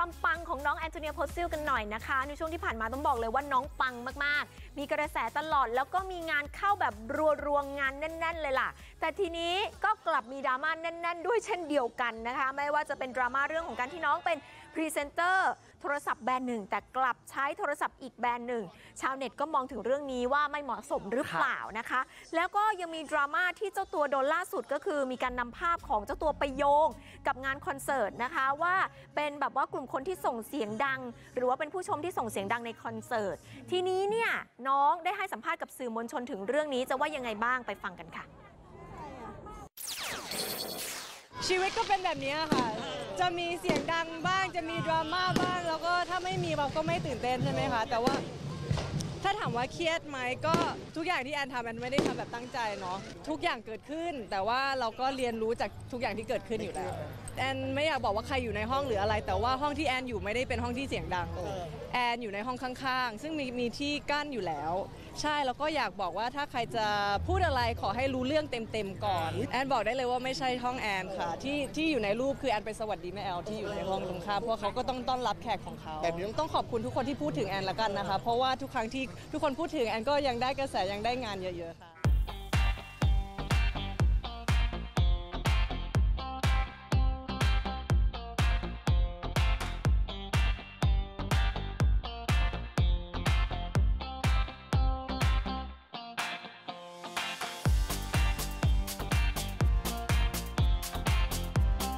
ความปังของน้องแอนโทเนียโพสซิลกันหน่อยนะคะในช่วงที่ผ่านมาต้องบอกเลยว่าน้องปังมากๆมีกระแสตลอดแล้วก็มีงานเข้าแบบรัวๆงานแน่นๆเลยล่ะแต่ทีนี้ก็กลับมีดราม่าแน่นๆด้วยเช่นเดียวกันนะคะไม่ว่าจะเป็นดราม่าเรื่องของการที่น้องเป็นพรีเซนเตอร์โทรศัพท์แบรนด์หนึ่งแต่กลับใช้โทรศัพท์อีกแบรนด์หนึ่งชาวเน็ตก็มองถึงเรื่องนี้ว่าไม่เหมาะสมหรือเปล่านะคะแล้วก็ยังมีดราม่าที่เจ้าตัวโดนล่าสุดก็คือมีการนำภาพของเจ้าตัวไปโยงกับงานคอนเสิร์ตนะคะว่าเป็นแบบว่ากลุ่มคนที่ส่งเสียงดังหรือว่าเป็นผู้ชมที่ส่งเสียงดังในคอนเสิร์ตทีนี้เนี่ยน้องได้ให้สัมภาษณ์กับสื่อมวลชนถึงเรื่องนี้จะว่ายังไงบ้างไปฟังกันค่ะชีวิตก็เป็นแบบนี้ค่ะจะมีเสียงดังบ้างจะมีดราม่าบ้างแล้วก็ถ้าไม่มีเราก็ไม่ตื่นเต้นใช่ไหมคะแต่ว่าถ้าถามว่าเครียดไหมก็ทุกอย่างที่แอนทำแอนไม่ได้ทำแบบตั้งใจเนาะทุกอย่างเกิดขึ้นแต่ว่าเราก็เรียนรู้จากทุกอย่างที่เกิดขึ้นอยู่แล้วแอนไม่อยากบอกว่าใครอยู่ในห้องหรืออะไรแต่ว่าห้องที่แอนอยู่ไม่ได้เป็นห้องที่เสียงดังแอนอยู่ในห้องข้างๆซึ่งมีที่กั้นอยู่แล้วใช่แล้วก็อยากบอกว่าถ้าใครจะพูดอะไรขอให้รู้เรื่องเต็มๆก่อนแอนบอกได้เลยว่าไม่ใช่ห้องแอนค่ะที่อยู่ในรูปคือแอนไปสวัสดีแม่แอลที่อยู่ในห้องตรงข้ามเพราะเขาก็ต้องต้อนรับแขกของเขาต้องขอบคุณทุกคนที่พูดถึงแอนละกันนะคะเพราะว่าทุกครั้งที่ทุกคนพูดถึงแอนก็ยังได้กระแสยังได้งานเยอะๆค่ะ